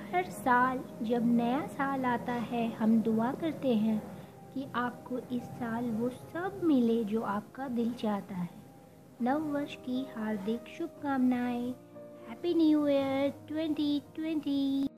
हर साल जब नया साल आता है हम दुआ करते हैं कि आपको इस साल वो सब मिले जो आपका दिल चाहता है। नव वर्ष की हार्दिक शुभकामनाएं। Happy new year 2020।